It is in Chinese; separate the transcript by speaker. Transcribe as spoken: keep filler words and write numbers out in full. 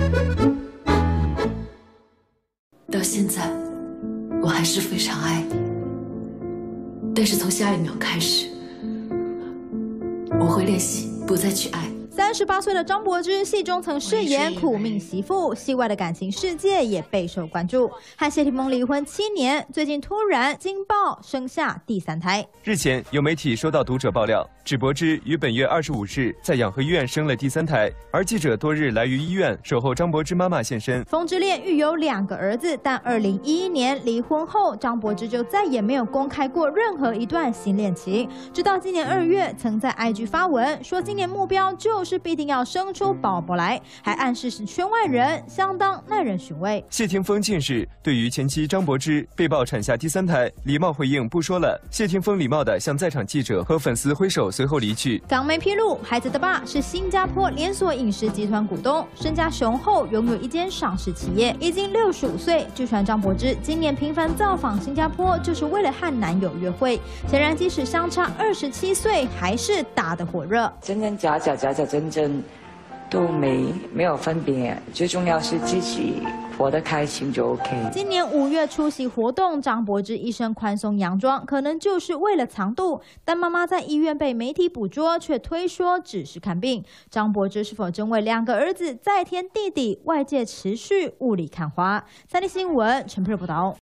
Speaker 1: 到现在，我还是非常爱你，但是从下一秒开始，我会练习不再去爱。
Speaker 2: 三十八岁的张柏芝，戏中曾饰演苦命媳妇，戏外的感情世界也备受关注。和谢霆锋离婚七年，最近突然惊爆生下第三胎。
Speaker 3: 日前，有媒体收到读者爆料，指柏芝于本月二十五日在养和医院生了第三胎，而记者多日来于医院守候张柏芝妈妈现身。
Speaker 2: 风之恋育有两个儿子，但二零一一年离婚后，张柏芝就再也没有公开过任何一段新恋情，直到今年二月，曾在 I G 发文说今年目标就。 是必定要生出宝宝来，还暗示是圈外人，相当耐人寻味。
Speaker 3: 谢霆锋近日对于前妻张柏芝被曝产下第三胎，礼貌回应不说了。谢霆锋礼貌地向在场记者和粉丝挥手，随后离去。
Speaker 2: 港媒披露，孩子的爸是新加坡连锁饮食集团股东，身家雄厚，拥有一间上市企业，已经六十五岁。据传张柏芝今年频繁造访新加坡，就是为了和男友约会。显然，即使相差二十七岁，还是打得火热。
Speaker 4: 真真假假，假假真。 真正都没没有分别，最重要是自己活得开心就 OK。
Speaker 2: 今年五月出席活动，张柏芝一身宽松洋装，可能就是为了藏肚。但妈妈在医院被媒体捕捉，却推说只是看病。张柏芝是否真为两个儿子再添弟弟？外界持续雾里看花。三立新闻陈佩报道。